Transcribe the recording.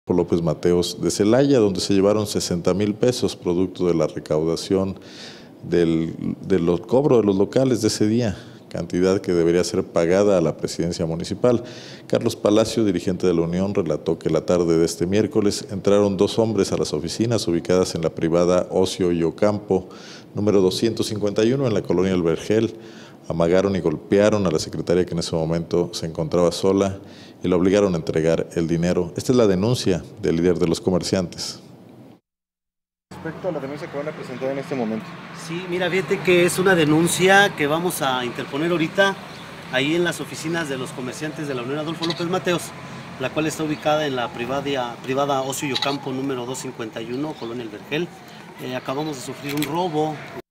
López Mateos de Celaya, donde se llevaron 60,000 pesos, producto de la recaudación de los cobros de los locales de ese día, cantidad que debería ser pagada a la presidencia municipal. Carlos Palacio, dirigente de la Unión, relató que la tarde de este miércoles entraron 2 hombres a las oficinas ubicadas en la privada Ocio y Ocampo, número 251, en la colonia El Vergel. Amagaron y golpearon a la secretaria, que en ese momento se encontraba sola, y la obligaron a entregar el dinero. Esta es la denuncia del líder de los comerciantes. Respecto a la denuncia que van a presentar en este momento. Sí, mira, fíjate que es una denuncia que vamos a interponer ahorita ahí en las oficinas de los comerciantes de la Unión Adolfo López Mateos, la cual está ubicada en la privada Ocio y Ocampo número 251, Colonia El Vergel. Acabamos de sufrir un robo.